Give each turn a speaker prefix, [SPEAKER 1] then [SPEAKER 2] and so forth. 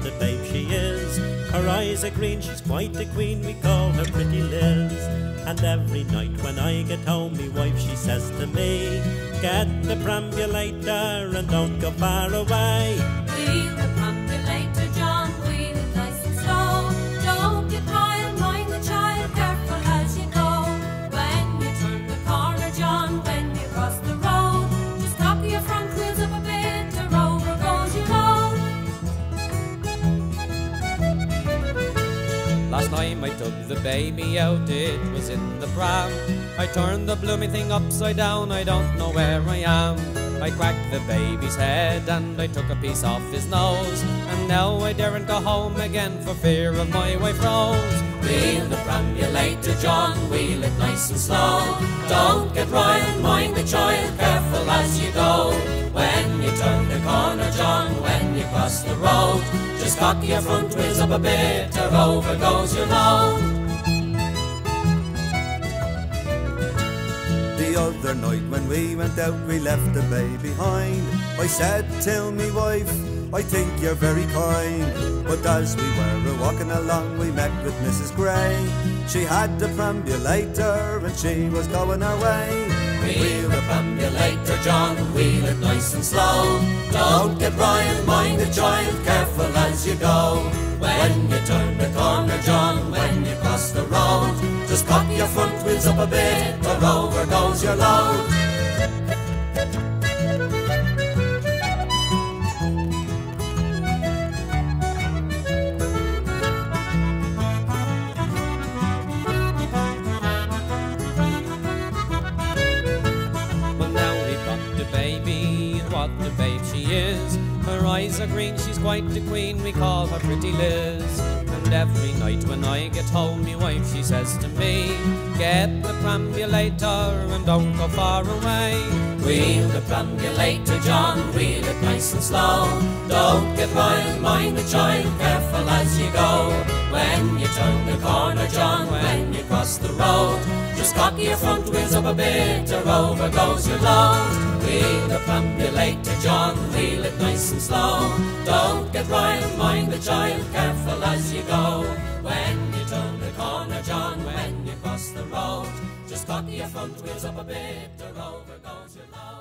[SPEAKER 1] the babe she is. Her eyes are green, she's quite a queen, we call her Pretty Liz. And every night when I get home, me wife she says to me, get the perambulator and don't go far away.
[SPEAKER 2] Wheel the perambulator, John, wheel it nice and slow. Don't get wild, mind the child, careful as you go. When you turn the corner, John, when you cross the road, just cock your front wheels up a bit, or over goes your load.
[SPEAKER 3] Last time I took the baby out, it was in the pram. I turned the blooming thing upside down, I don't know where I am. I cracked the baby's head and I took a piece off his nose, and now I daren't go home again for fear of my wife Rose.
[SPEAKER 4] Wheel the perambulator, John, wheel it nice and slow. Don't get riled, mind the child, careful as you go. When you turn the corner, John, when you cross the road, just cock your front wheels up a bit, or over goes your load.
[SPEAKER 5] The other night when we went out, we left the baby behind. I said to me wife, I think you're very kind. But as we were walking along, we met with Mrs. Gray. She had the perambulator and she was going her way.
[SPEAKER 4] Wheel the perambulator, John, wheel it nice and slow. Don't get riled, mind the child, careful as you go. When you turn the corner, John, when you cross the road, just cock your front wheels up a bit, or over goes your load.
[SPEAKER 3] Baby, and what the babe she is. Her eyes are green, she's quite the queen, we call her Pretty Liz. And every night when I get home, my wife she says to me, get the perambulator and don't go far away.
[SPEAKER 4] Wheel the perambulator, John, wheel it nice and slow. Don't get riled, mind the child, careful as you go. When you turn the corner, John, when you cross the road, just cock your front wheels up a bit, or over goes your load. Wheel the perambulator, John, wheel it nice and slow. Don't get riled, mind the child, careful as you go. When you turn the corner, John, when you cross the road, just cock your front wheels up a bit, or over goes your load.